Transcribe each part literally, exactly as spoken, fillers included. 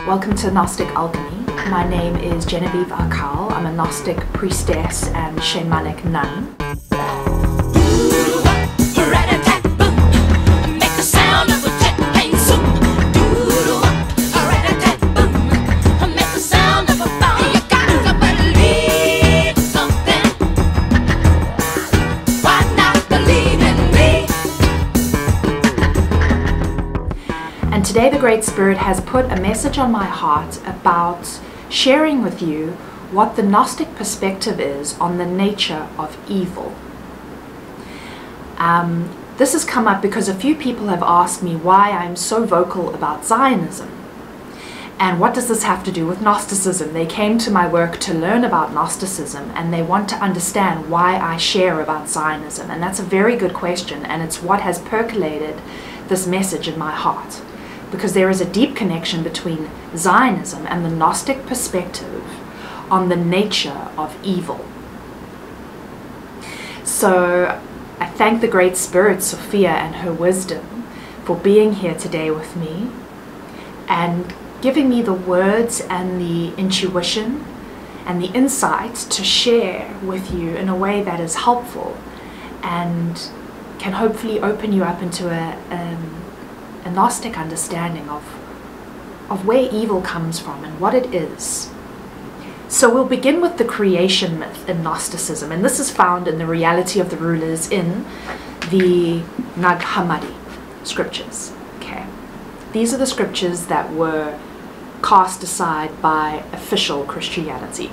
Welcome to Gnostic Alchemy. My name is Genevieve Akal. I'm a Gnostic Priestess and Shamanic Nun. And today the Great Spirit has put a message on my heart about sharing with you what the Gnostic perspective is on the nature of evil. Um, this has come up because a few people have asked me why I'm so vocal about Zionism. And what does this have to do with Gnosticism? They came to my work to learn about Gnosticism and they want to understand why I share about Zionism. And that's a very good question, and it's what has percolated this message in my heart. Because there is a deep connection between Zionism and the Gnostic perspective on the nature of evil. So I thank the Great Spirit, Sophia, and her wisdom for being here today with me and giving me the words and the intuition and the insight to share with you in a way that is helpful and can hopefully open you up into a um, a Gnostic understanding of, of where evil comes from and what it is. So we'll begin with the creation myth in Gnosticism, and this is found in the Reality of the Rulers in the Nag Hammadi scriptures. Okay, these are the scriptures that were cast aside by official Christianity.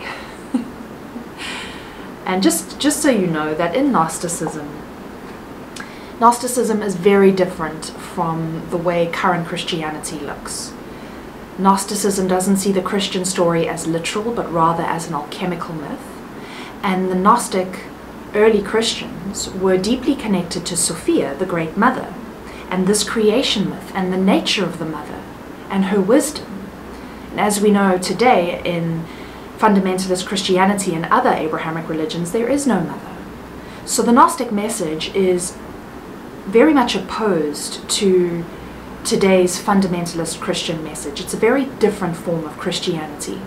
And just, just so you know that in Gnosticism, Gnosticism is very different from the way current Christianity looks. Gnosticism doesn't see the Christian story as literal, but rather as an alchemical myth. And the Gnostic early Christians were deeply connected to Sophia, the Great Mother, and this creation myth, and the nature of the Mother, and her wisdom. And as we know today in fundamentalist Christianity and other Abrahamic religions, there is no mother. So the Gnostic message is very much opposed to today's fundamentalist Christian message. It's a very different form of Christianity.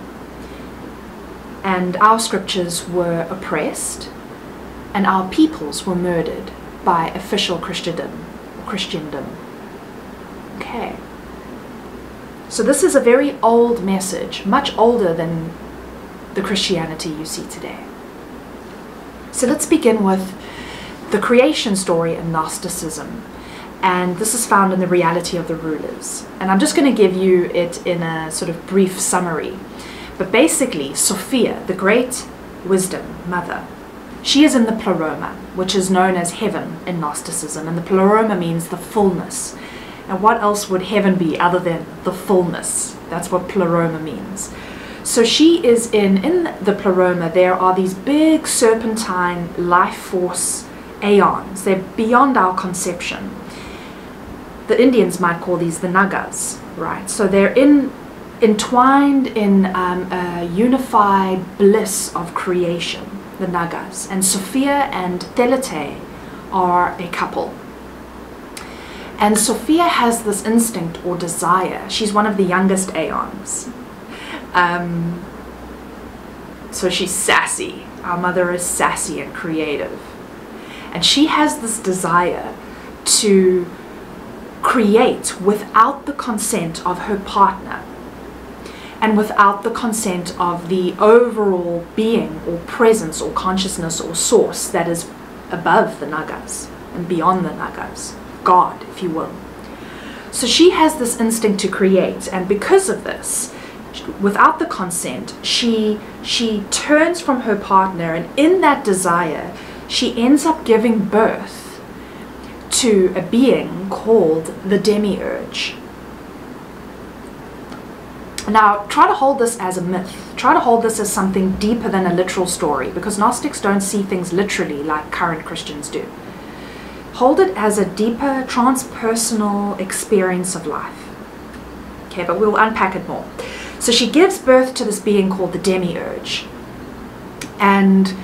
And our scriptures were oppressed, and our peoples were murdered by official Christendom. Christendom. Okay. So this is a very old message, much older than the Christianity you see today. So let's begin with the creation story in Gnosticism, and this is found in the Reality of the Rulers. And I'm just going to give you it in a sort of brief summary. But basically, Sophia, the great wisdom mother, she is in the pleroma, which is known as heaven in Gnosticism, and the pleroma means the fullness. And what else would heaven be other than the fullness? That's what pleroma means. So she is in, in the pleroma, there are these big serpentine life force aeons. They're beyond our conception. The Indians might call these the nagas, right? So they're in, entwined in um, a unified bliss of creation, the nagas. And Sophia and Telete are a couple. And Sophia has this instinct or desire. She's one of the youngest aeons. Um, so she's sassy. Our mother is sassy and creative. And she has this desire to create without the consent of her partner and without the consent of the overall being or presence or consciousness or source that is above the nagas and beyond the nagas, God, if you will. So she has this instinct to create, and because of this, without the consent, she, she turns from her partner, and in that desire, she ends up giving birth to a being called the Demiurge. Now, try to hold this as a myth. Try to hold this as something deeper than a literal story, because Gnostics don't see things literally like current Christians do. Hold it as a deeper transpersonal experience of life. Okay, but we'll unpack it more. So she gives birth to this being called the Demiurge. And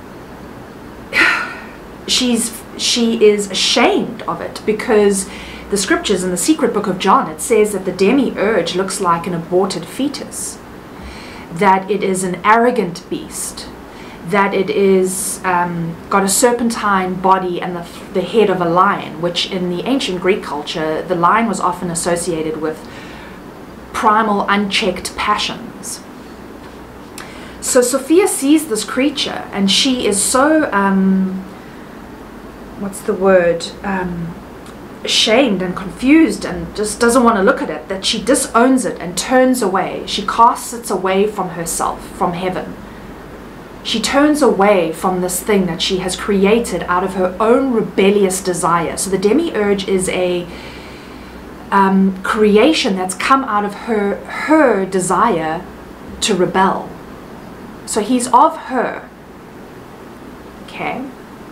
she's she is ashamed of it because the scriptures in the secret book of John, it says that the Demiurge looks like an aborted fetus, that it is an arrogant beast, that it is um, got a serpentine body and the, the head of a lion, which in the ancient Greek culture, the lion was often associated with primal, unchecked passions. So Sophia sees this creature and she is so, um, what's the word, um, ashamed and confused and just doesn't want to look at it, that she disowns it and turns away. She casts it away from herself, from heaven. She turns away from this thing that she has created out of her own rebellious desire. So the Demiurge is a um, creation that's come out of her, her desire to rebel. So he's of her. Okay.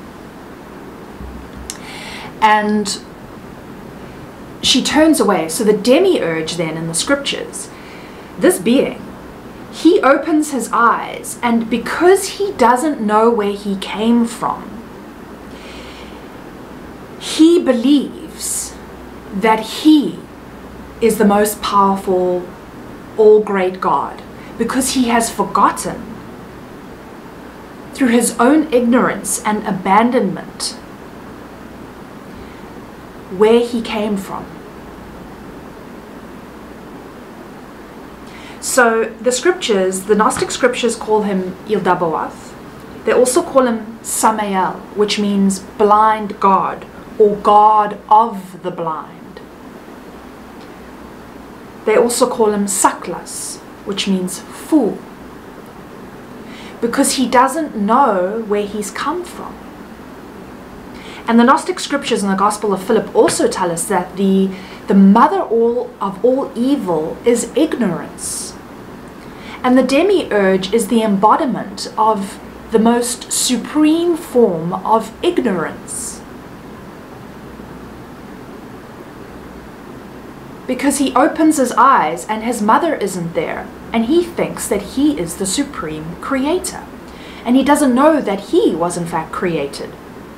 And she turns away. So the Demiurge then in the scriptures, this being, he opens his eyes, and because he doesn't know where he came from, he believes that he is the most powerful, all-great God, because he has forgotten through his own ignorance and abandonment where he came from. So the scriptures, the Gnostic scriptures call him Ildabaoth. They also call him Samael, which means blind God or God of the blind. They also call him Saklas, which means fool, because he doesn't know where he's come from. And the Gnostic scriptures in the Gospel of Philip also tell us that the, the mother all of all evil is ignorance. And the Demiurge is the embodiment of the most supreme form of ignorance. Because he opens his eyes and his mother isn't there, and he thinks that he is the supreme creator. And he doesn't know that he was in fact created.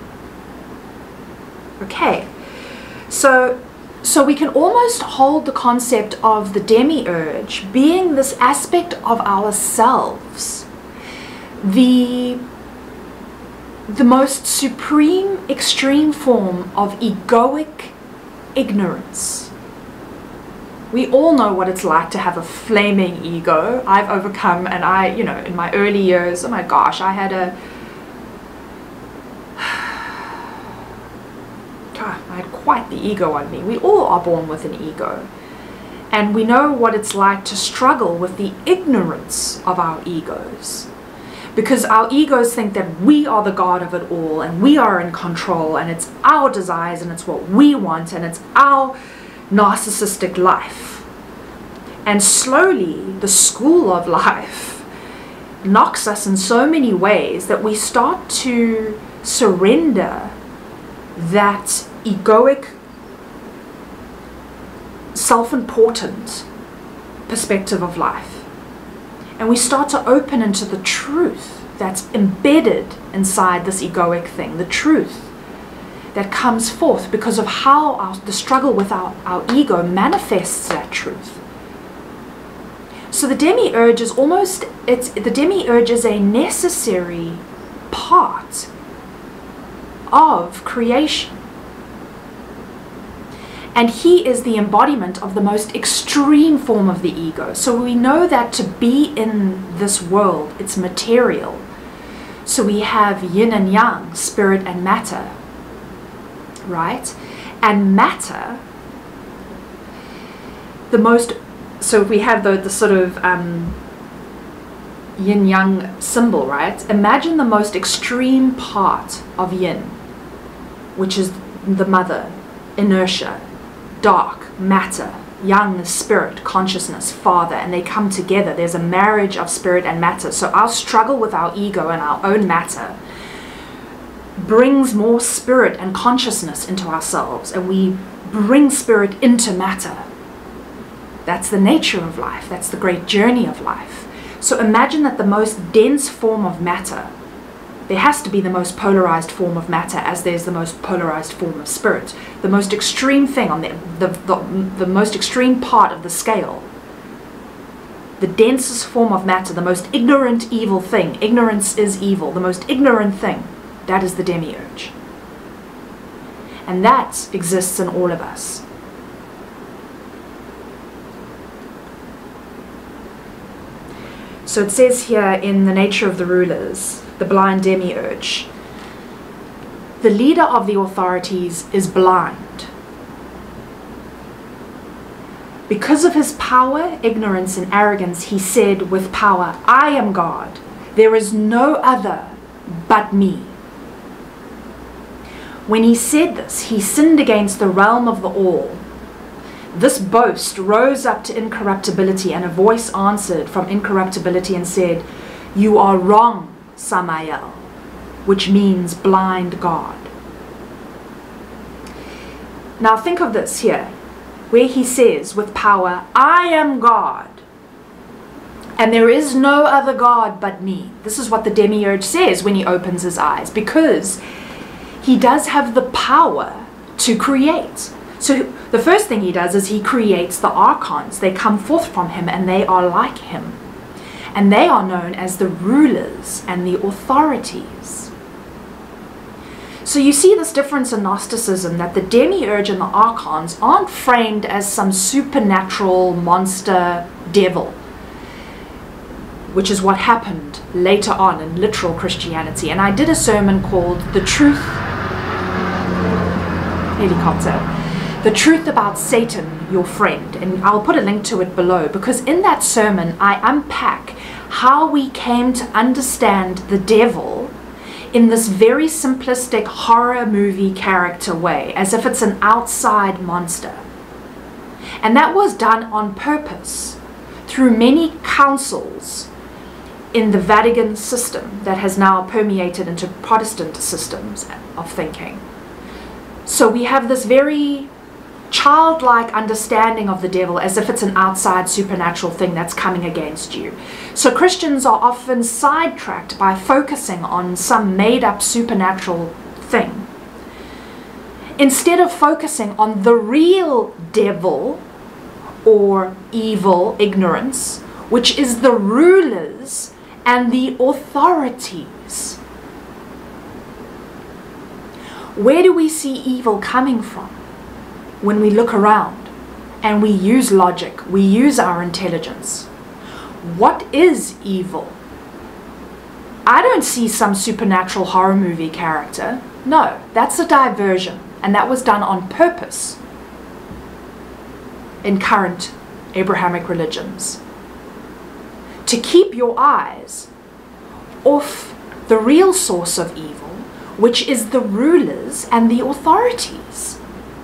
Okay, so, so we can almost hold the concept of the Demiurge being this aspect of ourselves, the, the most supreme, extreme form of egoic ignorance. We all know what it's like to have a flaming ego. I've overcome, and I, you know, in my early years, oh my gosh, I had a, I had quite the ego on me. We all are born with an ego. And we know what it's like to struggle with the ignorance of our egos. Because our egos think that we are the God of it all, and we are in control, and it's our desires, and it's what we want, and it's our narcissistic life. And slowly, the school of life knocks us in so many ways that we start to surrender that egoic, self-important perspective of life. And we start to open into the truth that's embedded inside this egoic thing, the truth that comes forth because of how our, the struggle with our, our ego manifests that truth. So the Demiurge is almost, it's, the Demiurge is a necessary part of creation. And he is the embodiment of the most extreme form of the ego. So we know that to be in this world, it's material. So we have yin and yang, spirit and matter, right? And matter, the most, so we have the, the sort of um, yin-yang symbol, right? Imagine the most extreme part of yin, which is the mother, inertia, dark, matter, yang is spirit, consciousness, father, and they come together. There's a marriage of spirit and matter. So our struggle with our ego and our own matter brings more spirit and consciousness into ourselves, and we bring spirit into matter. That's the nature of life. That's the great journey of life. So imagine that the most dense form of matter, there has to be the most polarized form of matter, as there's the most polarized form of spirit. The most extreme thing on the, the, the, the most extreme part of the scale, the densest form of matter, the most ignorant evil thing. Ignorance is evil. The most ignorant thing, that is the Demiurge. And that exists in all of us. So it says here in The Nature of the Rulers, the blind Demiurge, the leader of the authorities is blind. Because of his power, ignorance, and arrogance, he said with power, I am God. There is no other but me. When he said this, he sinned against the realm of the all. This boast rose up to incorruptibility, and a voice answered from incorruptibility and said, you are wrong, Samael, which means blind God. Now think of this here, where he says with power, I am God, and there is no other God but me. This is what the Demiurge says when he opens his eyes, because he does have the power to create. So the first thing he does is he creates the archons. They come forth from him and they are like him. And they are known as the rulers and the authorities. So you see this difference in Gnosticism, that the Demiurge and the archons aren't framed as some supernatural monster devil, which is what happened later on in literal Christianity. And I did a sermon called The Truth Helicopter. The Truth About Satan, Your Friend, and I'll put a link to it below, because in that sermon I unpack how we came to understand the devil in this very simplistic horror movie character way, as if it's an outside monster. And that was done on purpose through many councils in the Vatican system that has now permeated into Protestant systems of thinking. So we have this very childlike understanding of the devil as if it's an outside supernatural thing that's coming against you. So Christians are often sidetracked by focusing on some made-up supernatural thing, instead of focusing on the real devil or evil, ignorance, which is the rulers and the authorities. Where do we see evil coming from? When we look around and we use logic, we use our intelligence. What is evil? I don't see some supernatural horror movie character. No, that's a diversion, and that was done on purpose in current Abrahamic religions, to keep your eyes off the real source of evil, which is the rulers and the authorities.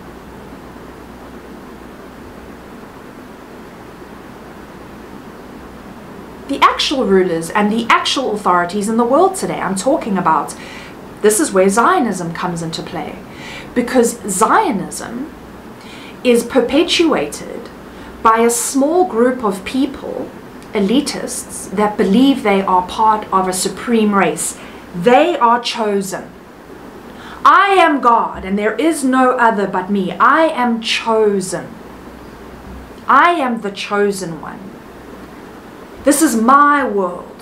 The actual rulers and the actual authorities in the world today I'm talking about, this is where Zionism comes into play, because Zionism is perpetuated by a small group of people, elitists, that believe they are part of a supreme race. They are chosen. I am God and there is no other but me. I am chosen. I am the chosen one. This is my world.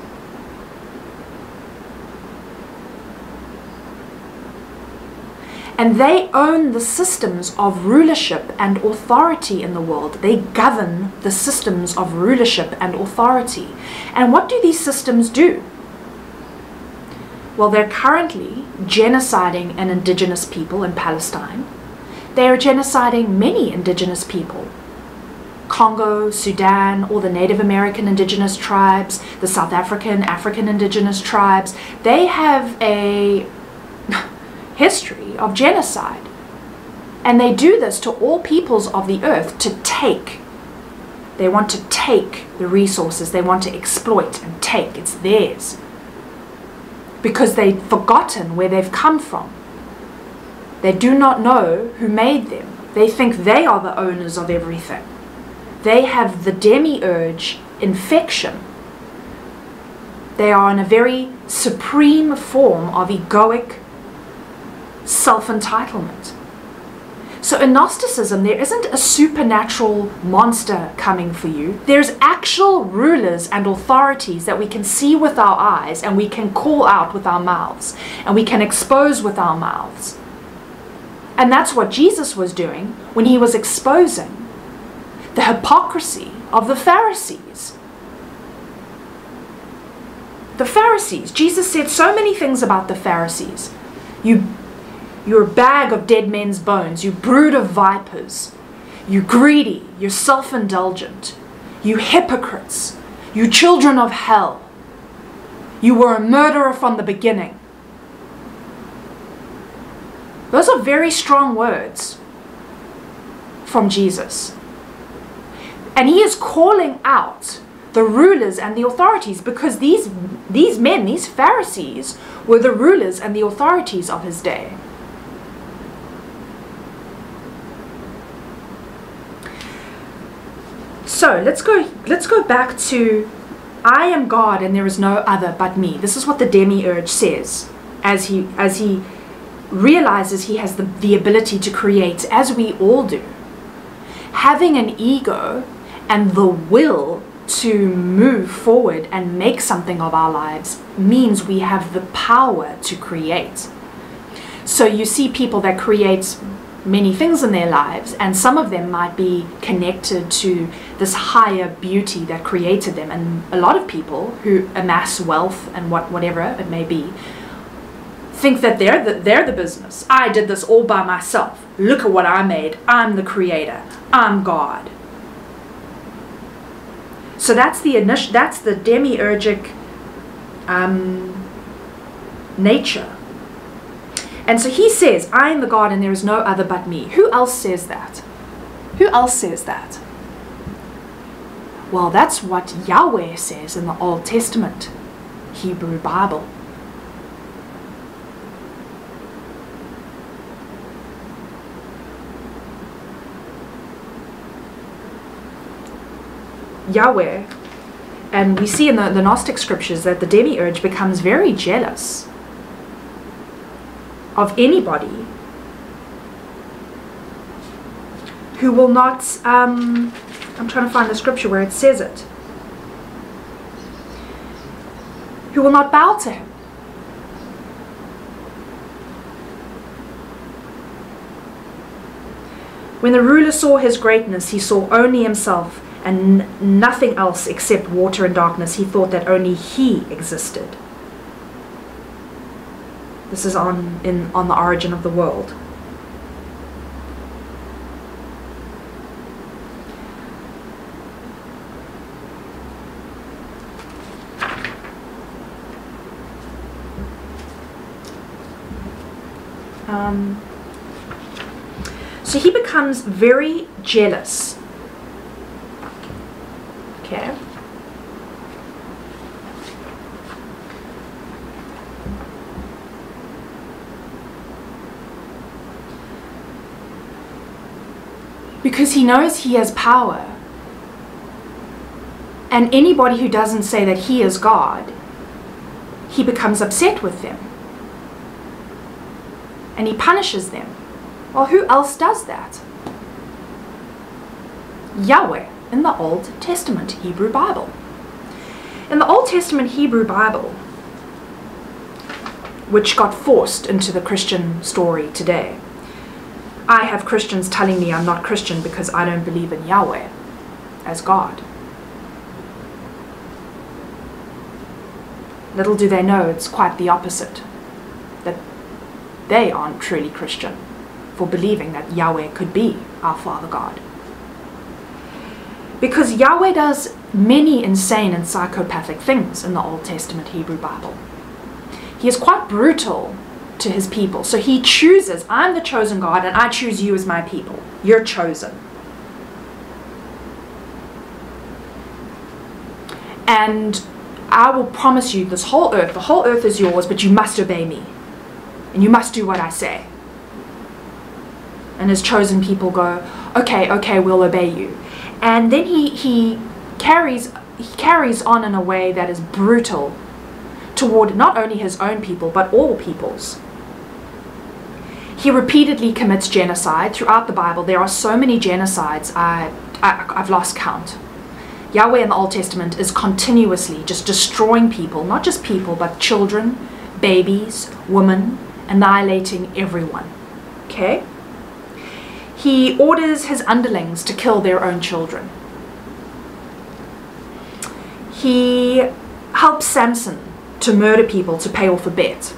And they own the systems of rulership and authority in the world. They govern the systems of rulership and authority. And what do these systems do? Well, they're currently genociding an indigenous people in Palestine. They are genociding many indigenous people. Congo, Sudan, all the Native American indigenous tribes, the South African, African indigenous tribes, they have a history of genocide. And they do this to all peoples of the earth to take. They want to take the resources. They want to exploit and take. It's theirs. Because they've forgotten where they've come from. They do not know who made them. They think they are the owners of everything. They have the Demiurge infection. They are in a very supreme form of egoic self-entitlement. So in Gnosticism, there isn't a supernatural monster coming for you. There's actual rulers and authorities that we can see with our eyes, and we can call out with our mouths, and we can expose with our mouths. And that's what Jesus was doing when he was exposing the hypocrisy of the Pharisees. The Pharisees. Jesus said so many things about the Pharisees. You You're a bag of dead men's bones. You brood of vipers. You greedy. You're self-indulgent. You hypocrites. You children of hell. You were a murderer from the beginning. Those are very strong words from Jesus. And he is calling out the rulers and the authorities, because these, these men, these Pharisees, were the rulers and the authorities of his day. So let's go, let's go back to, I am God and there is no other but me. This is what the Demiurge says as he, as he realizes he has the, the ability to create, as we all do. Having an ego and the will to move forward and make something of our lives means we have the power to create. So you see people that create many things in their lives, and some of them might be connected to this higher beauty that created them. And a lot of people who amass wealth and what whatever it may be think that they're the, they're the business. I did this all by myself. Look at what I made. I'm the creator. I'm God. So that's the initial, that's the demiurgic um, nature. And so he says, I am the God and there is no other but me. Who else says that? Who else says that? Well, that's what Yahweh says in the Old Testament Hebrew Bible. Yahweh, and we see in the, the Gnostic scriptures that the demiurge becomes very jealous of anybody who will not, um, I'm trying to find the scripture where it says it, who will not bow to him. When the ruler saw his greatness, he saw only himself and n nothing else except water and darkness. He thought that only he existed. This is on, in, on the origin of the world. Um, so he becomes very jealous. Okay. Because he knows he has power. And anybody who doesn't say that he is God, he becomes upset with them. And he punishes them. Well, who else does that? Yahweh in the Old Testament Hebrew Bible. In the Old Testament Hebrew Bible, which got forced into the Christian story today, I have Christians telling me I'm not Christian because I don't believe in Yahweh as God. Little do they know it's quite the opposite, that they aren't truly Christian for believing that Yahweh could be our Father God. Because Yahweh does many insane and psychopathic things in the Old Testament Hebrew Bible. He is quite brutal to his people. So he chooses, I'm the chosen God and I choose you as my people. You're chosen. And I will promise you this whole earth, the whole earth is yours, but you must obey me. And you must do what I say. And his chosen people go, okay, okay, we'll obey you. And then he, he carries he carries on in a way that is brutal toward not only his own people, but all peoples. He repeatedly commits genocide. Throughout the Bible, there are so many genocides, I, I, I've lost count. Yahweh in the Old Testament is continuously just destroying people, not just people, but children, babies, women, annihilating everyone. Okay? He orders his underlings to kill their own children. He helps Samson to murder people to pay off a bet.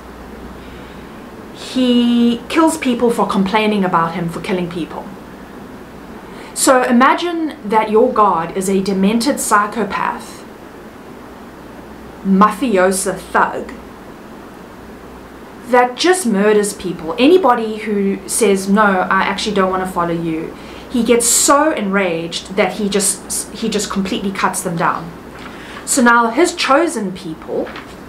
He kills people for complaining about him for killing people. So imagine that your God is a demented psychopath, mafioso thug, that just murders people. Anybody who says, no, I actually don't want to follow you, he gets so enraged that he just, he just completely cuts them down. So now his chosen people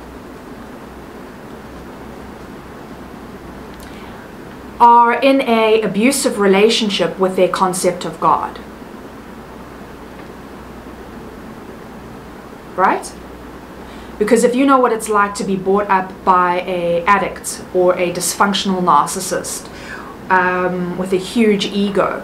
are in a abusive relationship with their concept of God. Right? Because if you know what it's like to be brought up by an addict or a dysfunctional narcissist um, with a huge ego,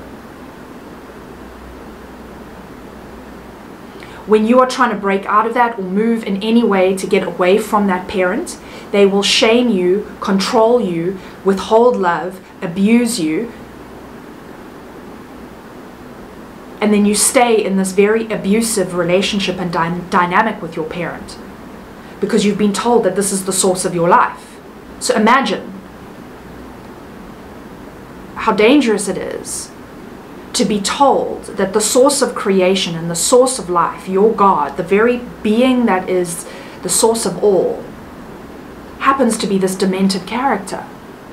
when you are trying to break out of that or move in any way to get away from that parent, they will shame you, control you, withhold love, abuse you, and then you stay in this very abusive relationship and dy- dynamic with your parent because you've been told that this is the source of your life. So imagine how dangerous it is to be told that the source of creation and the source of life, your God, the very being that is the source of all, happens to be this demented character.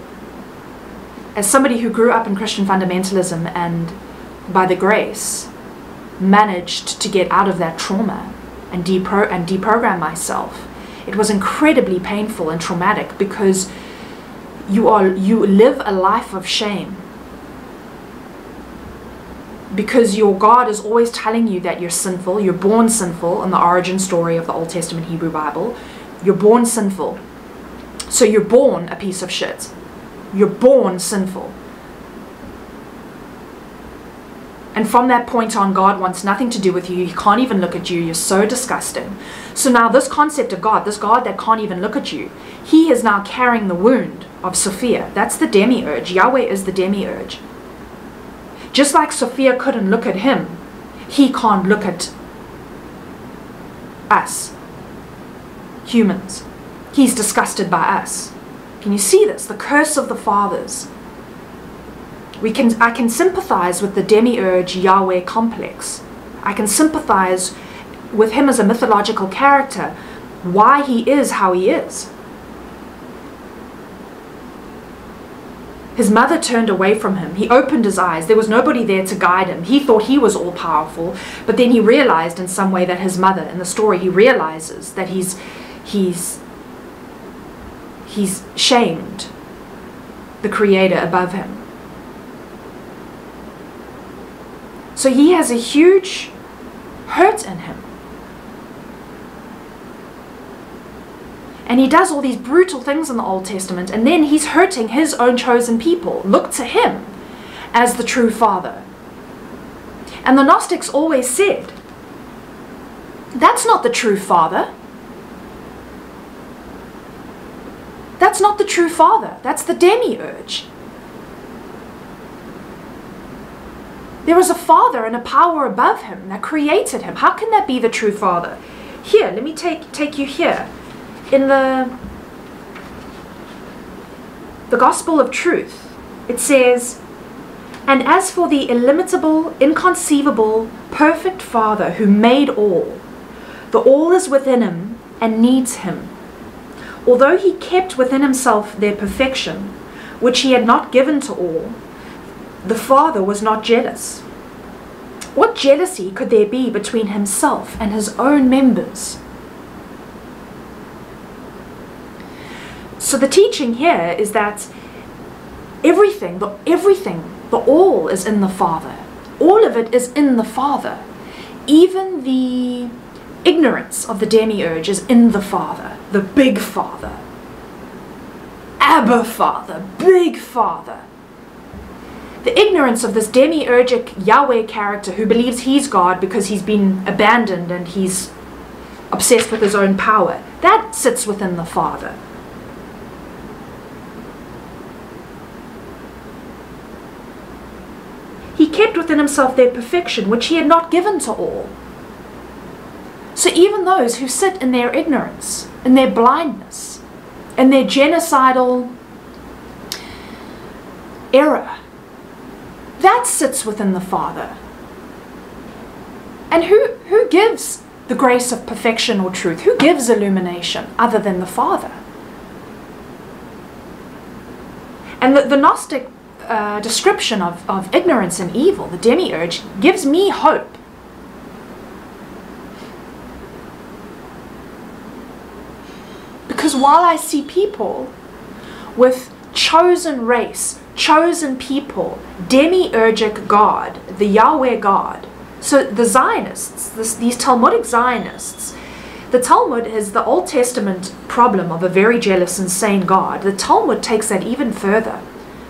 As somebody who grew up in Christian fundamentalism and by the grace managed to get out of that trauma and, depro- and deprogram myself, it was incredibly painful and traumatic because you are you live a life of shame. Because your God is always telling you that you're sinful, you're born sinful in the origin story of the Old Testament Hebrew Bible. You're born sinful. So you're born a piece of shit. You're born sinful. And from that point on, God wants nothing to do with you. He can't even look at you. You're so disgusting. So now this concept of God, this God that can't even look at you, he is now carrying the wound of Sophia. That's the Demiurge. Yahweh is the Demiurge. Just like Sophia couldn't look at him, he can't look at us, humans. He's disgusted by us. Can you see this? The curse of the fathers. We can, I can sympathize with the Demiurge Yahweh complex. I can sympathize with him as a mythological character, why he is how he is. His mother turned away from him. He opened his eyes. There was nobody there to guide him. He thought he was all powerful, but then he realized in some way that his mother, in the story, he realizes that he's, he's, he's shamed the creator above him. So he has a huge hurt in him. And he does all these brutal things in the Old Testament, and then he's hurting his own chosen people. Look to him as the true father. And the Gnostics always said, that's not the true father. That's not the true father. That's the Demiurge. There was a father and a power above him that created him. How can that be the true father? Here, let me take, take you here. In the, the Gospel of Truth, it says, and as for the illimitable, inconceivable, perfect Father who made all, the all is within him and needs him. Although he kept within himself their perfection, which he had not given to all, the Father was not jealous. What jealousy could there be between himself and his own members? So the teaching here is that everything, the everything, the all is in the Father. All of it is in the Father. Even the ignorance of the Demiurge is in the Father. the big father. Abba Father, big father. The ignorance of this demiurgic Yahweh character who believes he's God because he's been abandoned and he's obsessed with his own power, that sits within the Father. He kept within himself their perfection, which he had not given to all. So even those who sit in their ignorance, in their blindness, in their genocidal error, that sits within the Father. And who, who gives the grace of perfection or truth? Who gives illumination other than the Father? And the, the Gnostic uh, description of, of ignorance and evil, the Demiurge, gives me hope. Because while I see people with chosen race, chosen people, demiurgic God, the Yahweh God, so the Zionists, this, these Talmudic Zionists, the Talmud is the Old Testament problem of a very jealous, insane God. The Talmud takes that even further.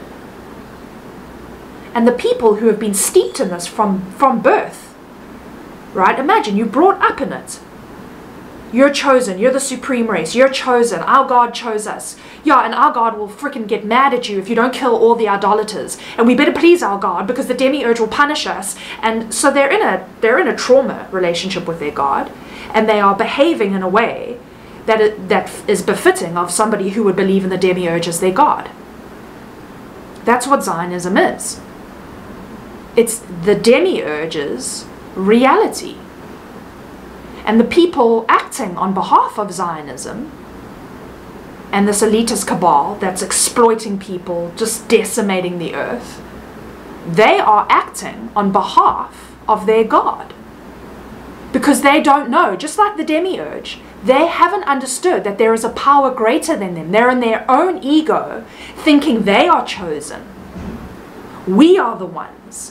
And the people who have been steeped in this from, from birth, right? Imagine you're brought up in it. You're chosen. You're the supreme race. You're chosen. Our God chose us. Yeah, and our God will freaking get mad at you if you don't kill all the idolaters. And we better please our God because the demiurge will punish us. And so they're in a they're in a trauma relationship with their God, and they are behaving in a way that it, that is befitting of somebody who would believe in the demiurge as their God. That's what Zionism is. It's the demiurge's reality. And the people acting on behalf of Zionism and this elitist cabal that's exploiting people, just decimating the earth, they are acting on behalf of their God. Because they don't know, just like the demiurge, they haven't understood that there is a power greater than them. They're in their own ego, thinking they are chosen. We are the ones.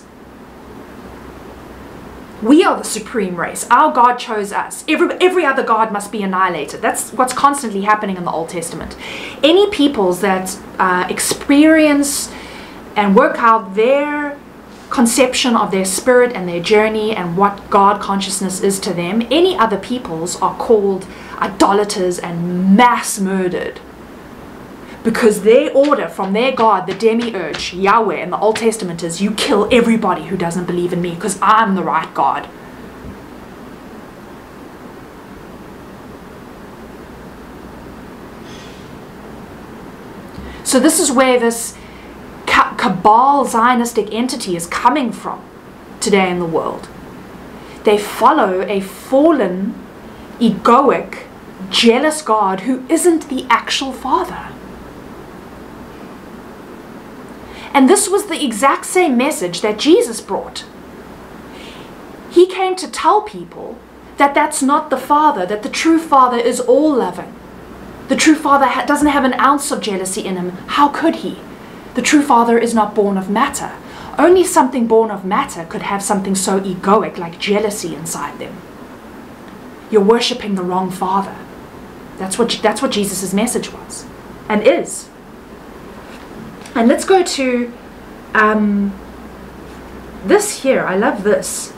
We are the supreme race. Our God chose us. Every, every other God must be annihilated. That's what's constantly happening in the Old Testament. Any peoples that uh, experience and work out their conception of their spirit and their journey and what God consciousness is to them, any other peoples are called idolaters and mass murdered. Because their order from their God, the demiurge, Yahweh, in the Old Testament is, you kill everybody who doesn't believe in me because I'm the right God. So this is where this cabal Zionistic entity is coming from today in the world. They follow a fallen, egoic, jealous God who isn't the actual Father. And this was the exact same message that Jesus brought. He came to tell people that that's not the Father, that the true Father is all-loving. The true Father ha- doesn't have an ounce of jealousy in him. How could he? The true Father is not born of matter. Only something born of matter could have something so egoic like jealousy inside them. You're worshipping the wrong Father. That's what, that's what Jesus' message was and is. And let's go to um, this here. I love this.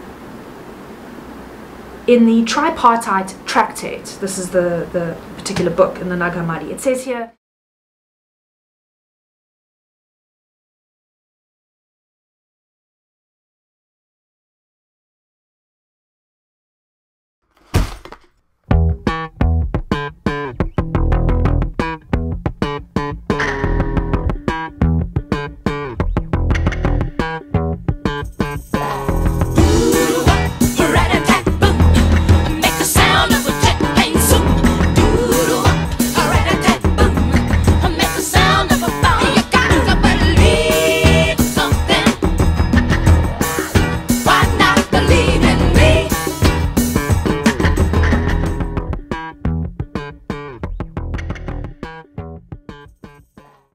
In the Tripartite Tractate, this is the, the particular book in the Nag Hammadi, it says here,